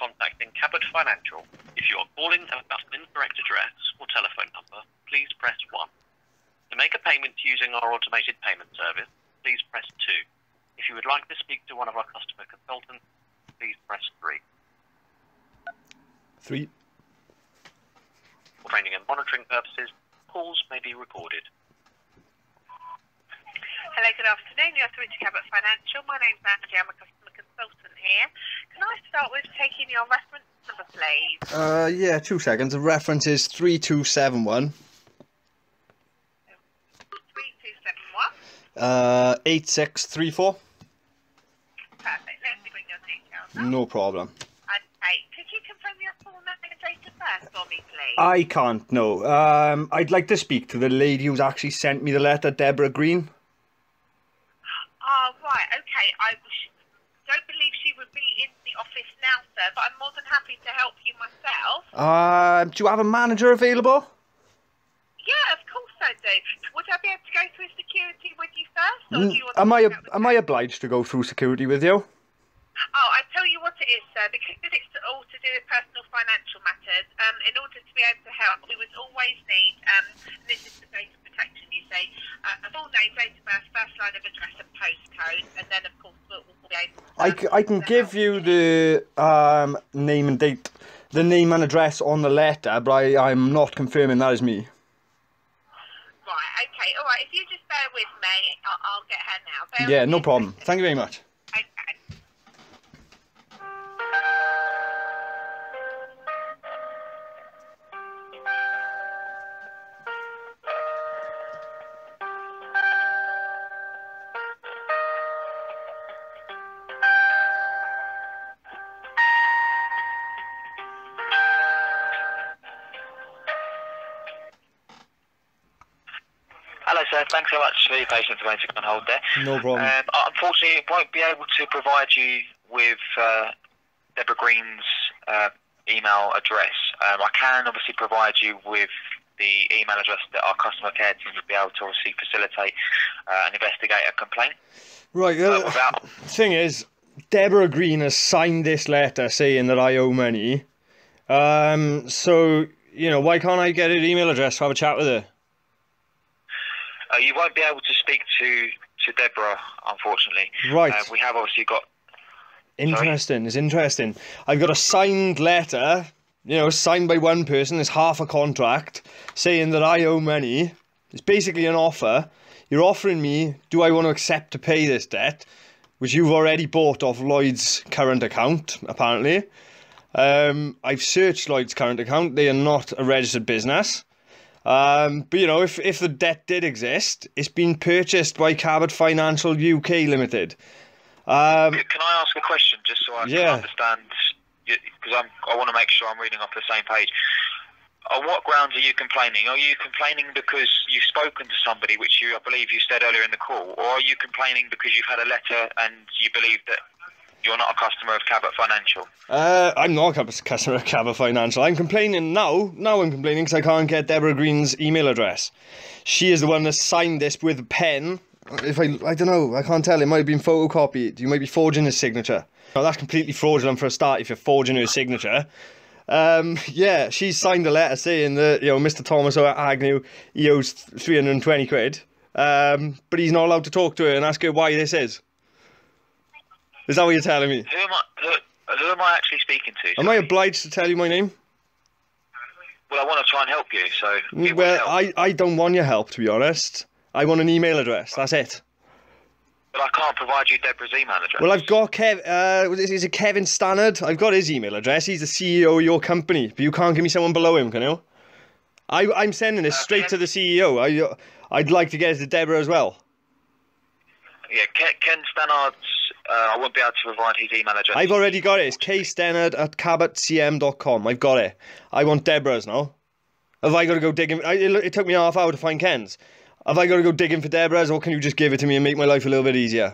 contacting Cabot Financial. If you are calling about an incorrect address or telephone number, please press 1. To make a payment using our automated payment service, please press 2. If you would like to speak to one of our customer consultants, please press 3. 3. For training and monitoring purposes, calls may be recorded. Hello, good afternoon. You're through to Cabot Financial. My name's Angie. I'm a customer consultant here. Can I start with taking your reference number, please? Yeah, 2 seconds. The reference is 3271. 3271. 8634. Perfect. Let me bring your details up. No problem. Okay. Could you confirm your full name and date of birth for me, please? I can't, no. I'd like to speak to the lady who's actually sent me the letter, Deborah Green. Oh, right. Okay. I don't believe she would be in the office now, sir, but I'm more than happy to help you myself. Do you have a manager available? Yeah, of course I do. Would I be able to go through security with you first? Or do you want Am I obliged to go through security with you? Oh, I tell you what it is, sir, because it's all to do with personal financial matters. In order to be able to help, we would always need, and this is the data protection, you say, a full name, date of birth, first line of address and postcode, and then, of course, we'll be able to... I can give you the name and date, the name and address on the letter, but I'm not confirming that is me. Right, okay, all right. If you just bear with me, I'll get her now. Yeah, no problem. Thank you very much. Okay. Hello, sir. Thanks so much for your patience and waiting on hold there. No problem. Unfortunately, I won't be able to provide you with Deborah Green's email address. I can obviously provide you with the email address that our customer care team would be able to obviously facilitate and investigate a complaint. Right, the thing is, Deborah Green has signed this letter saying that I owe money. So, you know, why can't I get her email address to have a chat with her? You won't be able to speak to Deborah, unfortunately. Right. We have obviously got... Interesting, it's interesting. I've got a signed letter, you know, signed by one person, it's half a contract, saying that I owe money. It's basically an offer. You're offering me, do I want to accept to pay this debt, which you've already bought off Lloyd's current account, apparently. I've searched Lloyd's current account, they are not a registered business. But you know, if the debt did exist, it's been purchased by Cabot Financial Ltd. Can I ask a question, just so I can understand? Because I want to make sure I'm reading off the same page. On what grounds are you complaining? Are you complaining because you've spoken to somebody, which I believe you said earlier in the call, or are you complaining because you've had a letter and you believe that you're not a customer of Cabot Financial? I'm not a customer of Cabot Financial. I'm complaining now. Now I'm complaining because I can't get Deborah Green's email address. She is the one that signed this with a pen. If I don't know, I can't tell. It might have been photocopied. You might be forging his signature. No, that's completely fraudulent for a start if you're forging her signature. Yeah, she signed a letter saying that, you know, Mr. Thomas Agnew, he owes 320 quid. But he's not allowed to talk to her and ask her why this is. Is that what you're telling me? Who am I actually speaking to? Am I obliged to tell you my name? Well, I want to try and help you, so... Well, I don't want your help, to be honest. I want an email address, that's it. But I can't provide you Deborah's email address. Well, I've got is it Kevin Stannard? I've got his email address. He's the CEO of your company, but you can't give me someone below him, can you? I'm sending this straight to the CEO. I'd like to get it to Deborah as well. Yeah, Ken Stannard's... I won't be able to provide his email address. I've already got it. It's kstannard@cabotcm.com. I've got it. I want Deborah's now. Have I got to go digging? It took me half hour to find Ken's. Have I got to go digging for Deborah's, or can you just give it to me and make my life a little bit easier?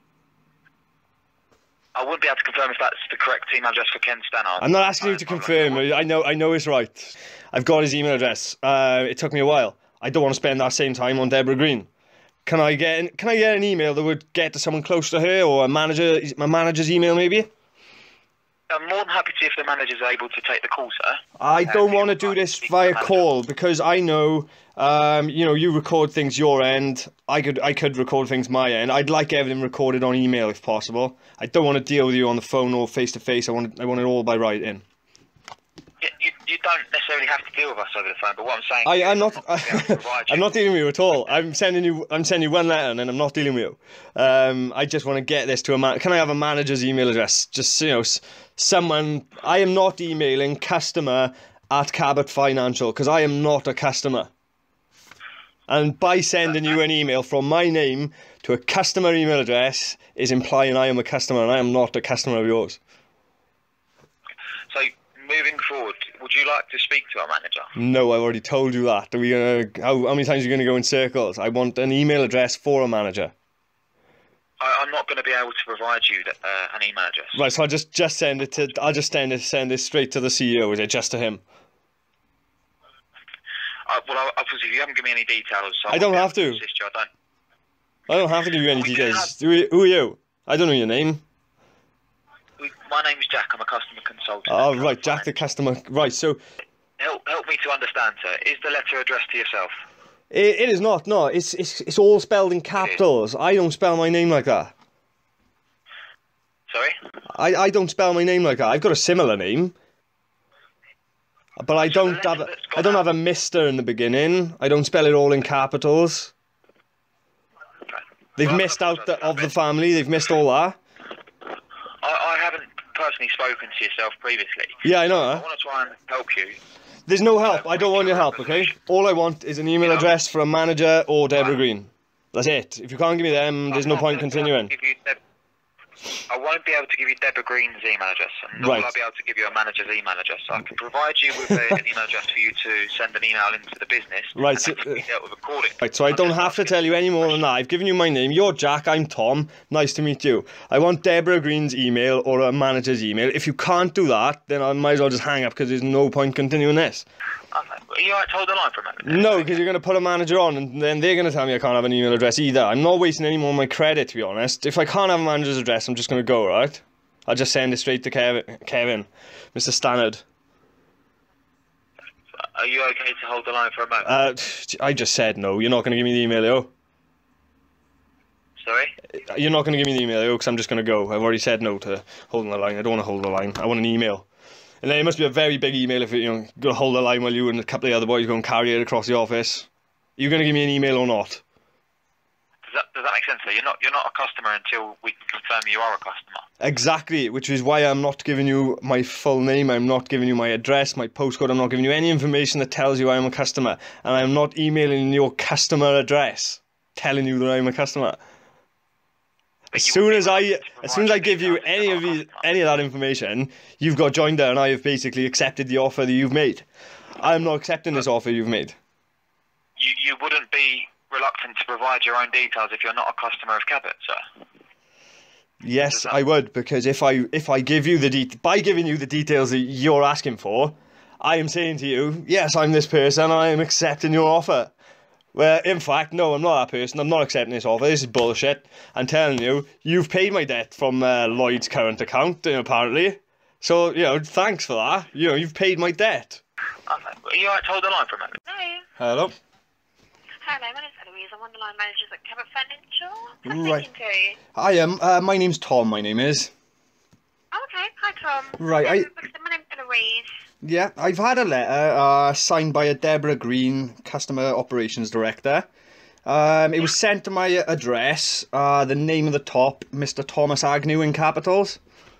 I wouldn't be able to confirm if that's the correct email address for Ken Stannard. I'm not asking you to confirm. I know it's right. I've got his email address. It took me a while. I don't want to spend that same time on Deborah Green. Can I get an email that would get to someone close to her, or my manager's email maybe? I'm more than happy to if the manager's able to take the call, sir. I don't want to do this via call because I know, you know, you record things your end. I could record things my end. I'd like everything recorded on email if possible. I don't want to deal with you on the phone or face to face. I want it all by writing. You don't necessarily have to deal with us over the phone, but what I'm saying, I'm not dealing with you at all. I'm sending you one letter, and then I'm not dealing with you. I just want to get this to a man. Can I have a manager's email address? Just, you know, someone. I am not emailing customer@Cabot Financial because I am not a customer. And by sending you an email from my name to a customer email address is implying I am a customer, and I am not a customer of yours. So, moving forward, would you like to speak to our manager? No, I've already told you that. Are we gonna? How many times are you going to go in circles? I want an email address for a manager. I'm not going to be able to provide you an email address. Right, so I'll just send it to. I'll just send it straight to the CEO. Is it just to him? Well, obviously, if you haven't given me any details, so I don't have to. I don't have to give you any details. Who are you? I don't know your name. My name's Jack. I'm a customer consultant. Oh, right, Jack the customer. Right, so... Help me to understand, sir. Is the letter addressed to yourself? It is not, no. It's all spelled in capitals. I don't spell my name like that. Sorry? I don't spell my name like that. I've got a similar name. But I don't have a Mr. in the beginning. I don't spell it all in capitals. They've missed out of the family. They've missed all that. I haven't personally spoken to yourself previously. Yeah, I know. I want to try and help you. There's no help. I don't want your help, okay? All I want is an email address for a manager or Deborah Green. That's it. If you can't give me them, there's no point continuing. I won't be able to give you Deborah Green's email address, and nor will I be able to give you a manager's email address. So I can provide you with an email address for you to send an email into the business. Right. So, be dealt with accordingly. Right. So I don't have to tell you any more than that. I've given you my name. You're Jack. I'm Tom. Nice to meet you. I want Deborah Green's email or a manager's email. If you can't do that, then I might as well just hang up because there's no point continuing this. Okay. Are you alright to hold the line for a minute? No, because you're going to put a manager on and then they're going to tell me I can't have an email address either. I'm not wasting any more of my credit, to be honest. If I can't have a manager's address, I'm just going to go, right? I'll just send it straight to Kevin, Mr. Stannard. Are you okay to hold the line for a moment? I just said no. You're not going to give me the email, yo. Sorry? You're not going to give me the email, yo, because I'm just going to go. I've already said no to holding the line. I don't want to hold the line. I want an email. And then it must be a very big email if you're going to hold the line while you and a couple of the other boys go and carry it across the office. Are you going to give me an email or not? Does that make sense, sir? You're not a customer until we can confirm you are a customer. Exactly, which is why I'm not giving you my full name, I'm not giving you my address, my postcode, I'm not giving you any information that tells you I'm a customer. And I'm not emailing your customer address telling you that I'm a customer. As soon as I give you any of that information, you've got joined there and I have basically accepted the offer that you've made. I'm not accepting this offer you've made. You wouldn't be reluctant to provide your own details if you're not a customer of Cabot, sir? Yes, I would, because if I give you by giving you the details that you're asking for, I am saying to you, yes, I'm this person, I am accepting your offer. Well, in fact, no, I'm not that person. I'm not accepting this offer. This is bullshit. I'm telling you, you've paid my debt from Lloyd's current account, apparently. So, thanks for that. You've paid my debt. Okay. Are you alright to hold the line for a minute? Hello. Hello. Hello, my name's Eloise. I'm one of the line managers at Cabot Financial. Right. To? I am. My name's Tom. My name is. Oh, okay. Hi, Tom. Right. My name's Eloise. Yeah, I've had a letter signed by a Deborah Green, Customer Operations Director. It was sent to my address. The name of the top, Mr. Thomas Agnew in capitals.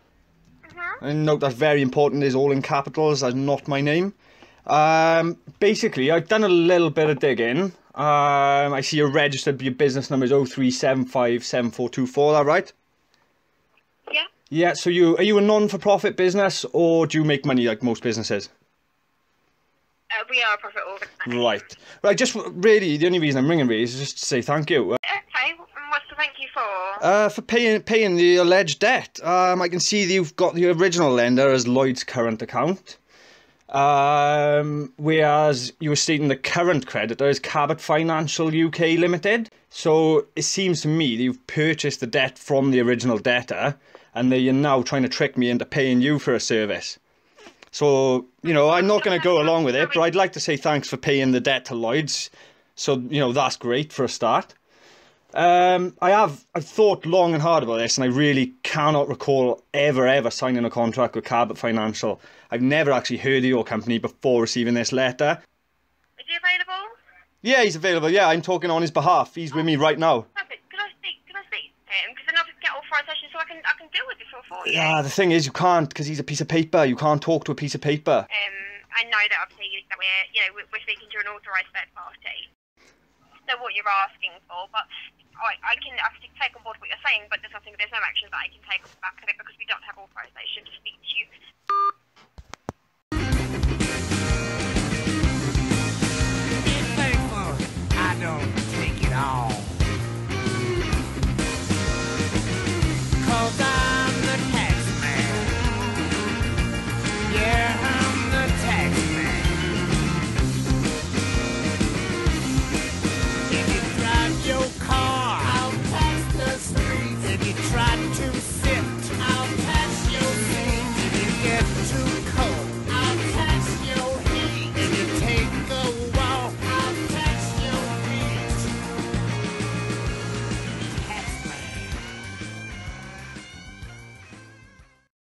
And note that's very important. Is all in capitals. That's not my name. Basically, I've done a little bit of digging. I see your registered business number is 03757424, that right? Yeah. Yeah, so are you a non-for-profit business or do you make money like most businesses? We are a profit organisation. Right, just really, the only reason I'm ringing really is just to say thank you. Okay, what's the thank you for? For paying the alleged debt. I can see that you've got the original lender as Lloyd's current account. Whereas you were stating the current creditor is Cabot Financial UK Ltd. So it seems to me that you've purchased the debt from the original debtor and that you're now trying to trick me into paying you for a service. So, you know, I'm not going to go along with it, but I'd like to say thanks for paying the debt to Lloyd's. So, you know, that's great for a start. I've thought long and hard about this, and I really cannot recall ever signing a contract with Cabot Financial. I've never actually heard of your company before receiving this letter. Is he available? Yeah, he's available. Yeah, I'm talking on his behalf. He's with me right now. Perfect. Could I speak to him? Because then I can get authorisation so I can deal with this for you. Yeah, the thing is, you can't, because he's a piece of paper. You can't talk to a piece of paper. I know that obviously that we're speaking to an authorised third party. So what you're asking for, but I can take on board what you're saying, but there's no action that I can take off the back of it because we don't have authorisation to speak to you